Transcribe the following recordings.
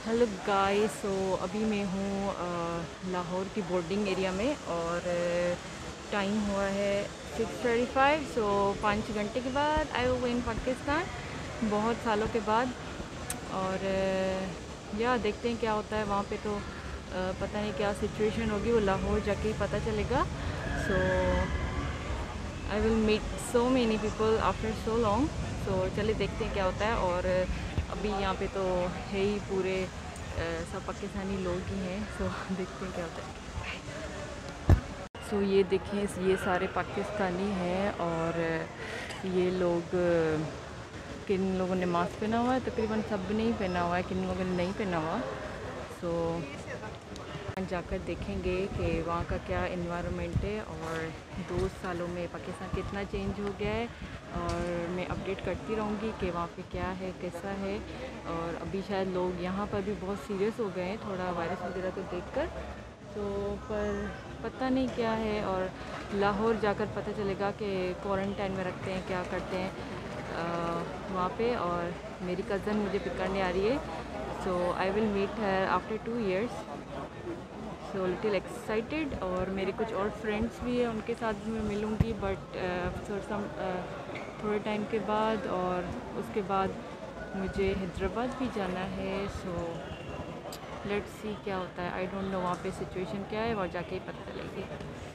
Hello guys, सो अभी मैं हूँ लाहौर की बोर्डिंग एरिया में और टाइम हुआ है 6:35। सो 5 घंटे के बाद आई वो इन पाकिस्तान बहुत सालों के बाद। और या देखते हैं क्या होता है वहाँ पे। तो पता नहीं क्या सिचुएशन होगी, वो लाहौर जाके ही पता चलेगा। So I will meet so many people after so long. So चलिए देखते हैं क्या होता है। और अभी यहाँ पे तो है ही पूरे सब पाकिस्तानी लोग ही हैं। सो देखते हैं क्या होता है। सो ये देखें, ये सारे पाकिस्तानी हैं और ये लोग किन लोगों ने मास्क पहना हुआ है, तकरीबन सब ने ही पहना हुआ है, किन लोगों ने नहीं पहना हुआ। सो जाकर देखेंगे कि वहाँ का क्या इन्वायरमेंट है और 2 सालों में पाकिस्तान कितना चेंज हो गया है। और मैं अपडेट करती रहूँगी कि वहाँ पे क्या है, कैसा है। और अभी शायद लोग यहाँ पर भी बहुत सीरियस हो गए हैं थोड़ा वायरस वगैरह को देखकर। तो पर पता नहीं क्या है, और लाहौर जाकर पता चलेगा कि क्वारंटाइन में रखते हैं, क्या करते हैं वहाँ पे। और मेरी कज़न मुझे पिक करने आ रही है। So I will meet her after 2 years। So little excited. और मेरे कुछ और फ्रेंड्स भी हैं, उनके साथ भी मैं मिलूँगी, बट थोड़े टाइम के बाद। और उसके बाद मुझे हैदराबाद भी जाना है। सो लेट्स सी क्या होता है। आई डोंट नो वहाँ पे सिचुएशन क्या है, वहाँ जाके ही पता चलेगी।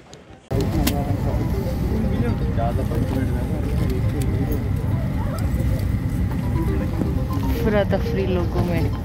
पूरा तफरी लोगों में।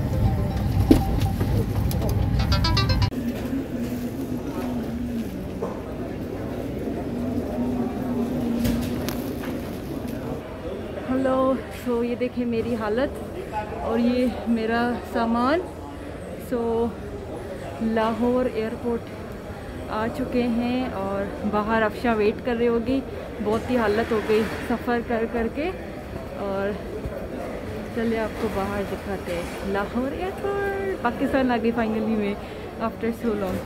हेलो। सो ये देखें मेरी हालत और ये मेरा सामान। सो लाहौर एयरपोर्ट आ चुके हैं और बाहर अफशा वेट कर रही होगी। बहुत ही हालत हो गई सफ़र कर कर के। और चलिए आपको बाहर दिखाते हैं। लाहौर एयरपोर्ट, पाकिस्तान आ गई फाइनली में आफ्टर सो लॉन्ग।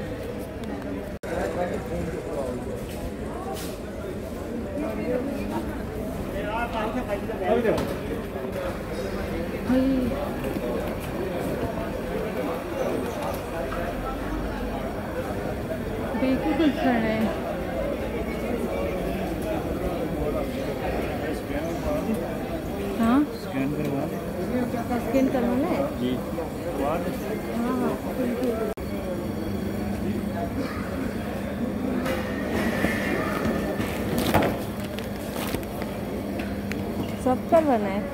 बिल्कुल खड़ा है। हाँ, स्कैन करवाना है जी। हाँ, सब करवाना है।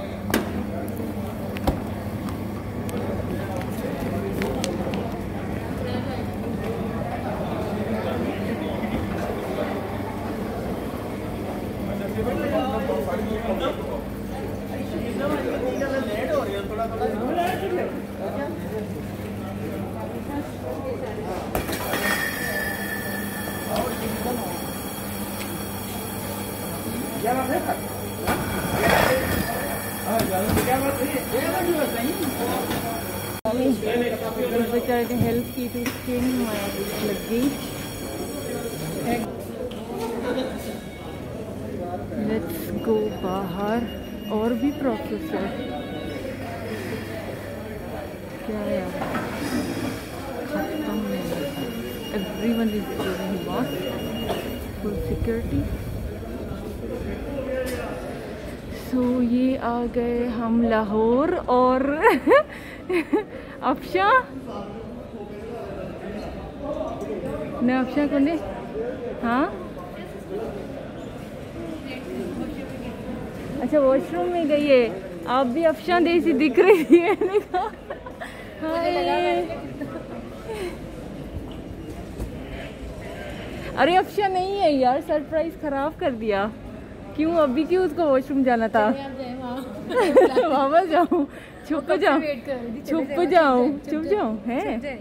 बेचारे ने हेल्प की थी, स्किन लग गई। लेट्स गो बाहर। और भी प्रोसेस है क्या यार, खत्म नहीं। Everyone is wearing mask, full security. So ये आ गए हम लाहौर। और अफशा ने, अफशा को ने, हाँ अच्छा वॉशरूम में गई है। आप भी अफशा जैसी दिख रही है। अरे अफशा नहीं है यार, सरप्राइज खराब कर दिया। क्यों, अभी क्यों उसको वॉशरूम जाना था? वापस जाऊँ, छुप जाऊँ, छुप जाऊँ, छुप जाऊँ है।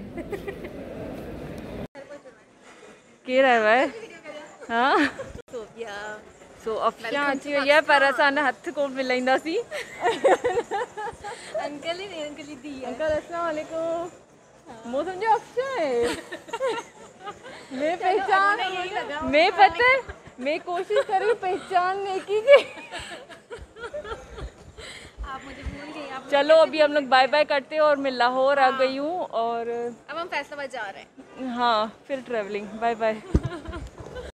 के रहा है भाई? हाँ। सो अफशा अच्छी हुई है, पर असाना हथ को मिलाइंदा सी। अंकल ही नहीं, अंकल ही दी है। अंकल अस्सलाम वालेकुम। वो समझो अफशा है। मैं पहचान, मैं पता है, मैं कोशिश कर रही हूँ पहचानने की। मुझे भूल गई आप। चलो अभी हम लोग बाय बाय करते हैं और मैं लाहौर आ गई हूँ और अब हम फैसलाबाद जा रहे हैं। हाँ फिर ट्रैवलिंग। Bye bye.